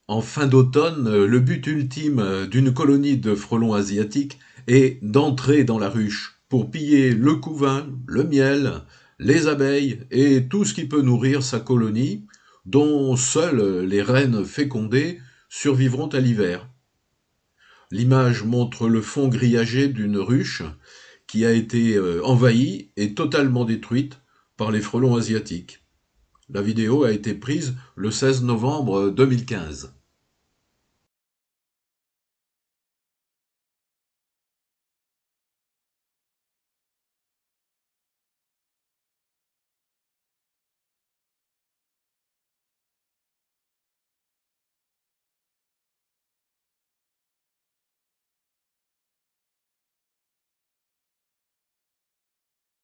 En fin d'automne, le but ultime d'une colonie de frelons asiatiques est d'entrer dans la ruche pour piller le couvain, le miel, les abeilles et tout ce qui peut nourrir sa colonie, dont seules les reines fécondées survivront à l'hiver. L'image montre le fond grillagé d'une ruche qui a été envahie et totalement détruite par les frelons asiatiques. La vidéo a été prise le 16 novembre 2015.